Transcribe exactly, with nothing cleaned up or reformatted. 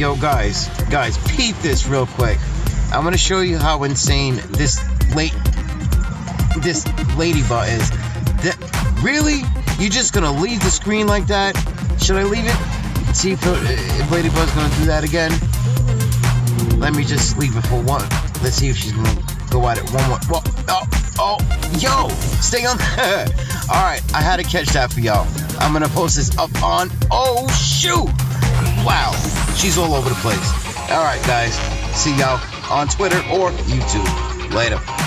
Yo, guys, guys, peep this real quick. I'm gonna show you how insane this late this LEDYBA is. That, really? You just gonna leave the screen like that? Should I leave it? See if, if LEDYBA's gonna do that again. Let me just leave it for one. Let's see if she's gonna go at it one more. Well, oh, oh, yo, stay on there. All right, I had to catch that for y'all. I'm gonna post this up on. Oh shoot! Wow, she's all over the place. All right, guys, see y'all on Twitter or YouTube. Later.